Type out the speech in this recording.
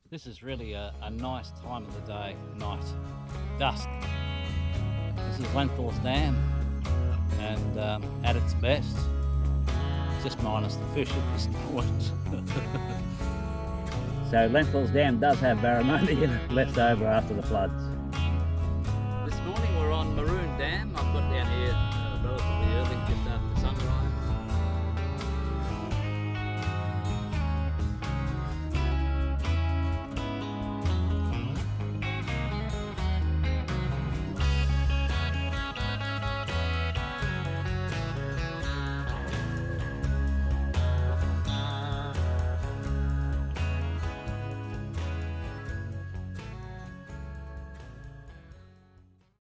This is really a nice time of the day, night, dusk. This is Lenthor's Dam, and at its best, just minus the fish at this point. So Lenthor's Dam does have barramundi left over after the floods.